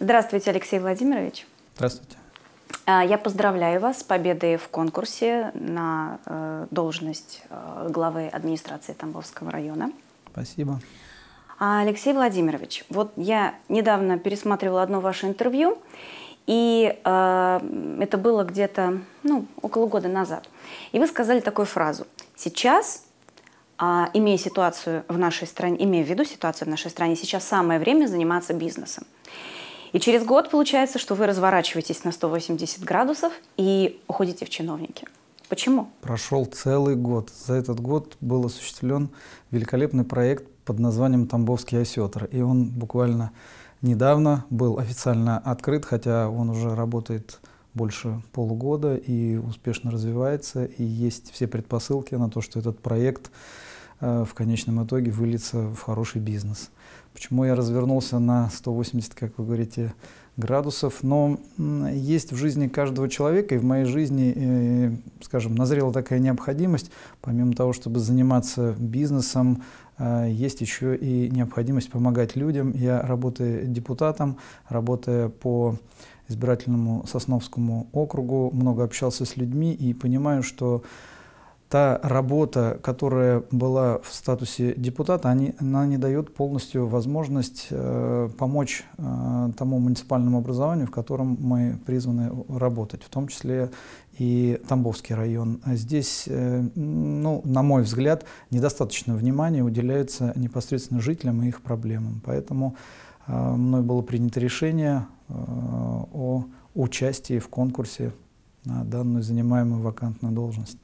Здравствуйте, Алексей Владимирович. Здравствуйте. Я поздравляю вас с победой в конкурсе на должность главы администрации Тамбовского района. Спасибо. Алексей Владимирович, вот я недавно пересматривала одно ваше интервью, и это было где-то около года назад. И вы сказали такую фразу: сейчас, имея ситуацию в нашей стране, имея в виду ситуацию в нашей стране, сейчас самое время заниматься бизнесом. И через год получается, что вы разворачиваетесь на 180 градусов и уходите в чиновники. Почему? Прошел целый год. За этот год был осуществлен великолепный проект под названием «Тамбовский осетр». И он буквально недавно был официально открыт, хотя он уже работает больше полугода и успешно развивается. И есть все предпосылки на то, что этот проект в конечном итоге выльется в хороший бизнес. Почему я развернулся на 180, как вы говорите, градусов? Но есть в жизни каждого человека, и в моей жизни, скажем, назрела такая необходимость, помимо того, чтобы заниматься бизнесом, есть еще и необходимость помогать людям. Я, работая депутатом, работая по избирательному Сосновскому округу, много общался с людьми и понимаю, что та работа, которая была в статусе депутата, она не дает полностью возможность помочь тому муниципальному образованию, в котором мы призваны работать, в том числе и Тамбовский район. Здесь, на мой взгляд, недостаточно внимания уделяется непосредственно жителям и их проблемам. Поэтому мной было принято решение о участии в конкурсе на данную занимаемую вакантную должность.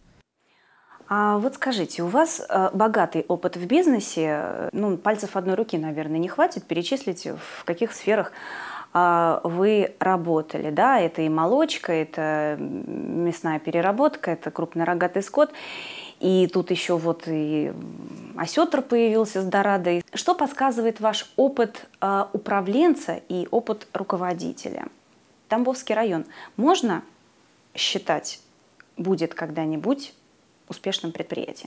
А вот скажите, у вас богатый опыт в бизнесе, пальцев одной руки, наверное, не хватит перечислить, в каких сферах вы работали, да? Это и молочка, это мясная переработка, это крупный рогатый скот, и тут еще вот и осетр появился с Дорадой. Что подсказывает ваш опыт управленца и опыт руководителя? Тамбовский район можно считать будет когда-нибудь успешным предприятием?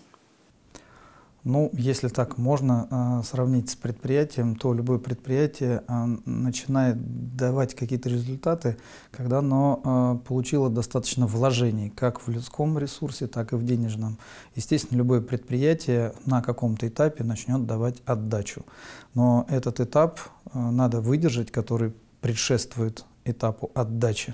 Если так можно сравнить с предприятием, то любое предприятие начинает давать какие-то результаты, когда оно получило достаточно вложений, как в людском ресурсе, так и в денежном. Естественно, любое предприятие на каком-то этапе начнет давать отдачу. Но этот этап надо выдержать, который предшествует этапу отдачи.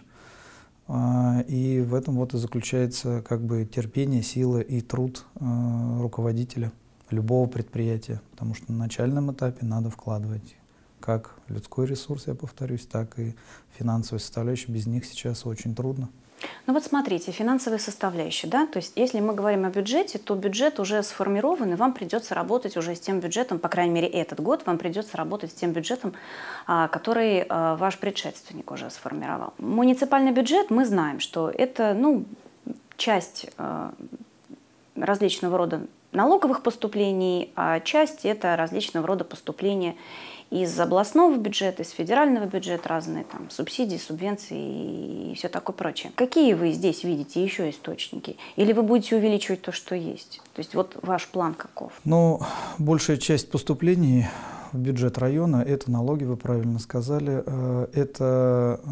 И в этом вот и заключается терпение, сила и труд руководителя любого предприятия. Потому что на начальном этапе надо вкладывать как людской ресурс, я повторюсь, так и финансовую составляющую. Без них сейчас очень трудно. Вот смотрите, финансовая составляющая, да, то есть если мы говорим о бюджете, то бюджет уже сформирован, и вам придется работать уже с тем бюджетом, по крайней мере этот год вам придется работать с тем бюджетом, который ваш предшественник уже сформировал. Муниципальный бюджет, мы знаем, что это часть различного рода налоговых поступлений, а часть это различного рода поступления из областного бюджета, из федерального бюджета, разные там субсидии, субвенции и все такое прочее. Какие вы здесь видите еще источники? Или вы будете увеличивать то, что есть? То есть вот ваш план каков? Большая часть поступлений в бюджет района – это налоги, вы правильно сказали, это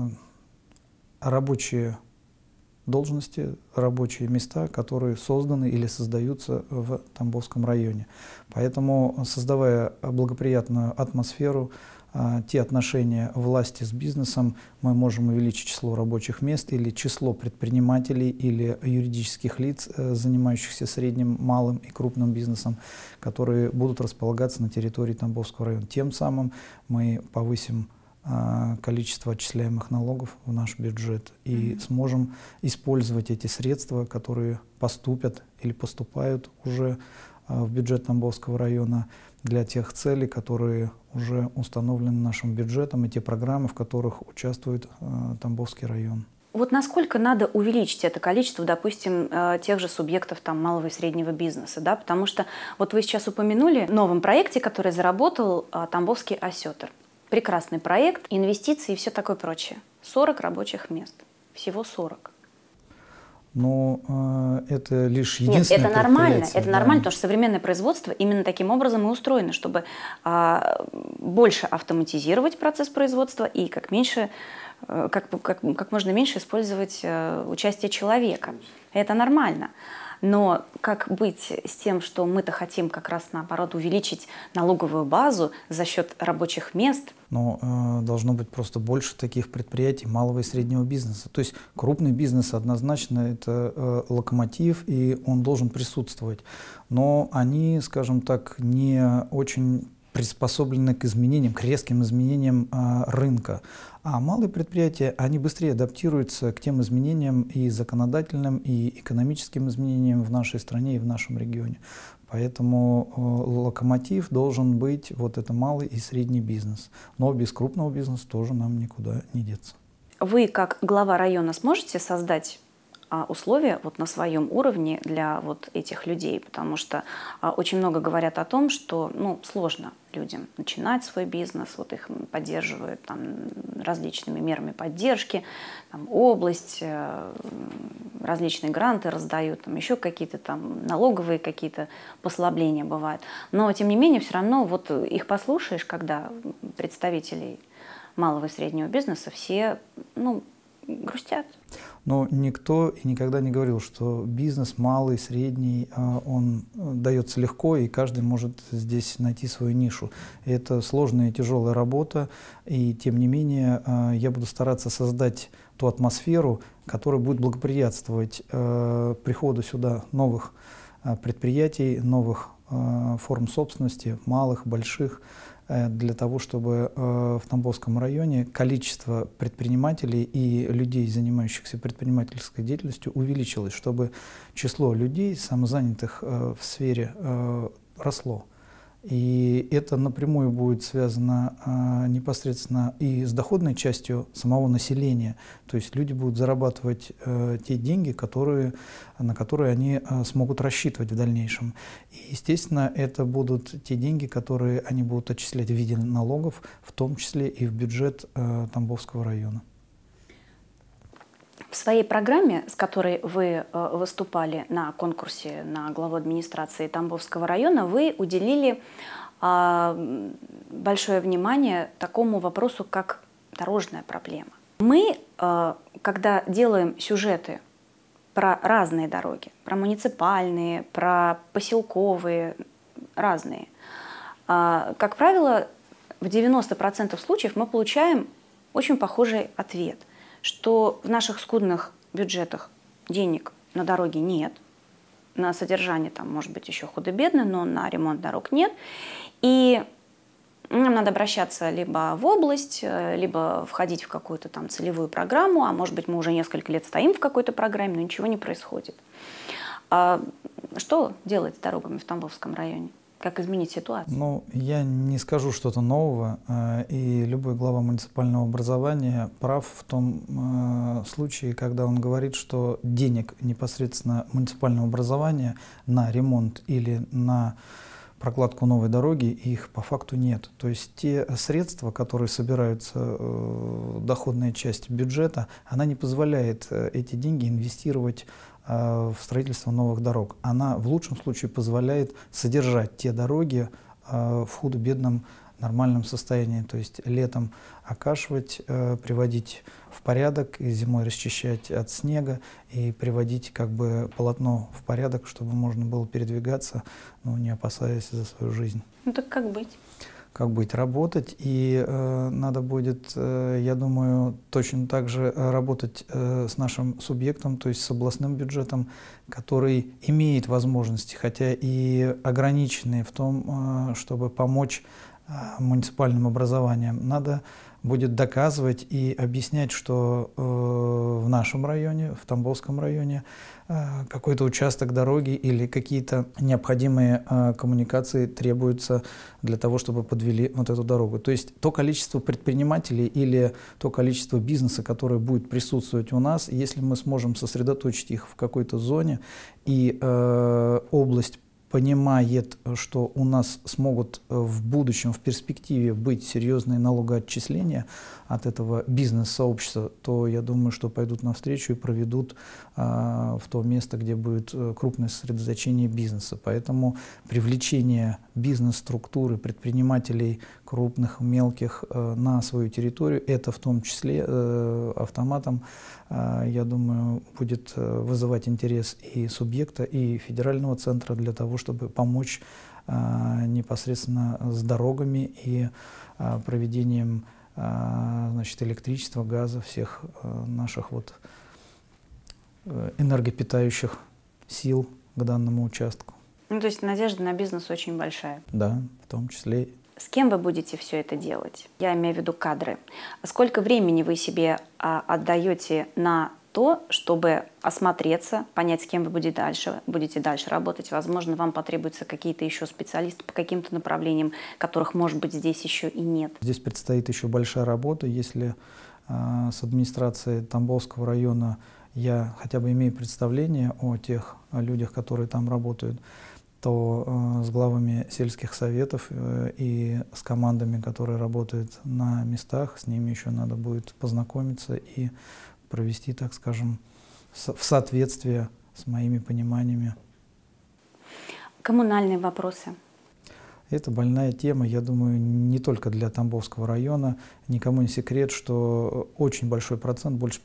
рабочие должности, рабочие места, которые созданы или создаются в Тамбовском районе. Поэтому, создавая благоприятную атмосферу, те отношения власти с бизнесом, мы можем увеличить число рабочих мест или число предпринимателей или юридических лиц, занимающихся средним, малым и крупным бизнесом, которые будут располагаться на территории Тамбовского района. Тем самым мы повысим количество отчисляемых налогов в наш бюджет и сможем использовать эти средства, которые поступят или поступают уже в бюджет Тамбовского района для тех целей, которые уже установлены нашим бюджетом, и те программы, в которых участвует Тамбовский район. Вот насколько надо увеличить это количество, допустим, тех же субъектов малого и среднего бизнеса, да? Потому что вот вы сейчас упомянули в новом проекте, который заработал Тамбовский осетр. Прекрасный проект, инвестиции и все такое прочее. 40 рабочих мест. Всего 40. но это лишь единственное. Нет, это нормально, это нормально, потому что современное производство именно таким образом и устроено, чтобы больше автоматизировать процесс производства и как можно меньше использовать участие человека. Это нормально. Но как быть с тем, что мы-то хотим как раз наоборот увеличить налоговую базу за счет рабочих мест? Но должно быть просто больше таких предприятий малого и среднего бизнеса. То есть крупный бизнес однозначно это локомотив, и он должен присутствовать. Но они, скажем так, не очень приспособлены к изменениям, к резким изменениям рынка. А малые предприятия, они быстрее адаптируются к тем изменениям и законодательным, и экономическим изменениям в нашей стране и в нашем регионе. Поэтому локомотив должен быть вот это малый и средний бизнес. Но без крупного бизнеса тоже нам никуда не деться. Вы, как глава района, сможете создать условия вот на своем уровне для вот этих людей, потому что очень много говорят о том, что сложно людям начинать свой бизнес, вот их поддерживают там различными мерами поддержки, там, область, различные гранты раздают, там еще какие-то там налоговые какие-то послабления бывают. Но тем не менее все равно вот их послушаешь, когда представителей малого и среднего бизнеса все грустят. Но никто и никогда не говорил, что бизнес малый, средний, он дается легко, и каждый может здесь найти свою нишу. Это сложная и тяжелая работа, и тем не менее я буду стараться создать ту атмосферу, которая будет благоприятствовать приходу сюда новых предприятий, новых форм собственности, малых, больших, для того, чтобы в Тамбовском районе количество предпринимателей и людей, занимающихся предпринимательской деятельностью, увеличилось, чтобы число людей, самозанятых в сфере, росло. И это напрямую будет связано непосредственно и с доходной частью самого населения. То есть люди будут зарабатывать те деньги, на которые они смогут рассчитывать в дальнейшем. И, естественно, это будут те деньги, которые они будут отчислять в виде налогов, в том числе и в бюджет Тамбовского района. В своей программе, с которой вы выступали на конкурсе на главу администрации Тамбовского района, вы уделили большое внимание такому вопросу, как дорожная проблема. Мы, когда делаем сюжеты про разные дороги, про муниципальные, про поселковые, разные, как правило, в 90% случаев мы получаем очень похожий ответ – что в наших скудных бюджетах денег на дороги нет, на содержание там может быть еще худо-бедно, но на ремонт дорог нет. И нам надо обращаться либо в область, либо входить в какую-то там целевую программу, а может быть мы уже несколько лет стоим в какой-то программе, но ничего не происходит. Что делать с дорогами в Тамбовском районе? Как изменить ситуацию? Я не скажу что-то нового, и любой глава муниципального образования прав в том случае, когда он говорит, что денег непосредственно муниципального образования на ремонт или на прокладку новой дороги, их по факту нет. То есть те средства, которые собираются, доходная часть бюджета, она не позволяет эти деньги инвестировать в строительство новых дорог. Она в лучшем случае позволяет содержать те дороги в худо-бедном нормальном состоянии. То есть летом окашивать, приводить в порядок, и зимой расчищать от снега и приводить полотно в порядок, чтобы можно было передвигаться, не опасаясь за свою жизнь. Так как быть? Как быть? Работать, и надо будет, я думаю, точно так же работать с нашим субъектом, то есть с областным бюджетом, который имеет возможности, хотя и ограниченные в том, чтобы помочь муниципальным образованиям. Надо будет доказывать и объяснять, что в нашем районе, в Тамбовском районе, какой-то участок дороги или какие-то необходимые коммуникации требуются для того, чтобы подвели вот эту дорогу. То есть то количество предпринимателей или то количество бизнеса, которое будет присутствовать у нас, если мы сможем сосредоточить их в какой-то зоне, и область понимает, что у нас смогут в будущем, в перспективе быть серьезные налогоотчисления от этого бизнес-сообщества, то я думаю, что пойдут навстречу и проведут в то место, где будет крупное сосредоточение бизнеса. Поэтому привлечение бизнес-структуры, предпринимателей крупных, мелких на свою территорию, это в том числе автоматом, я думаю, будет вызывать интерес и субъекта, и федерального центра для того, чтобы помочь непосредственно с дорогами и проведением значит, электричества, газа, всех наших вот энергопитающих сил к данному участку. Ну, то есть надежда на бизнес очень большая. Да, в том числе. С кем вы будете все это делать? Я имею в виду кадры. Сколько времени вы себе отдаете на то, чтобы осмотреться, понять, с кем вы будете дальше работать? Возможно, вам потребуются какие-то еще специалисты по каким-то направлениям, которых, может быть, здесь еще и нет. Здесь предстоит еще большая работа. Если с администрацией Тамбовского района я хотя бы имею представление о тех людях, которые там работают, то с главами сельских советов и с командами, которые работают на местах, с ними еще надо будет познакомиться и провести, так скажем, в соответствии с моими пониманиями. Коммунальные вопросы. Это больная тема, я думаю, не только для Тамбовского района. Никому не секрет, что очень большой процент, больше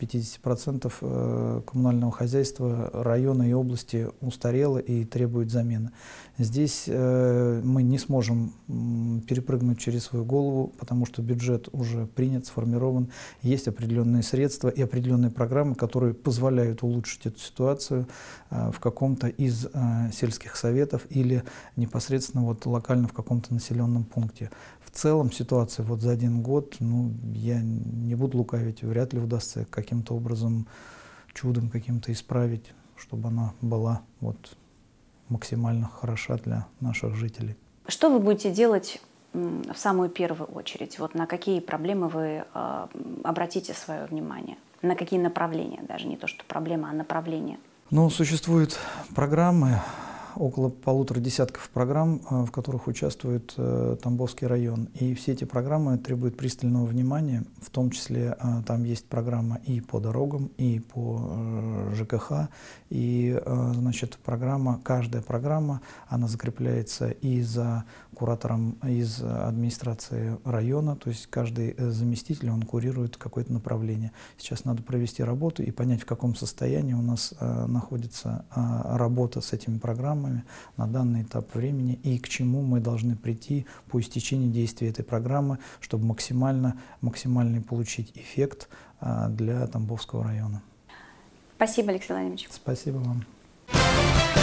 50% коммунального хозяйства района и области устарело и требует замены. Здесь мы не сможем перепрыгнуть через свою голову, потому что бюджет уже принят, сформирован, есть определенные средства и определенные программы, которые позволяют улучшить эту ситуацию в каком-то из сельских советов или непосредственно вот локально в каком-то населенном пункте. В целом ситуация вот за 1 год, ну, я не буду лукавить, вряд ли удастся каким-то образом, чудом каким-то исправить, чтобы она была вот максимально хороша для наших жителей. Что вы будете делать в самую первую очередь? Вот на какие проблемы вы обратите свое внимание? На какие направления? Даже не то, что проблема, а направления. Ну, существуют программы, около 1,5 десятков программ, в которых участвует Тамбовский район. И все эти программы требуют пристального внимания, в том числе там есть программа и по дорогам, и по ЖКХ, и, значит, каждая программа, она закрепляется и за куратором из администрации района, то есть каждый заместитель, он курирует какое-то направление. Сейчас надо провести работу и понять, в каком состоянии у нас находится работа с этими программами на данный этап времени и к чему мы должны прийти по истечении действия этой программы, чтобы максимальный получить эффект для Тамбовского района. Спасибо, Алексей Владимирович. Спасибо вам.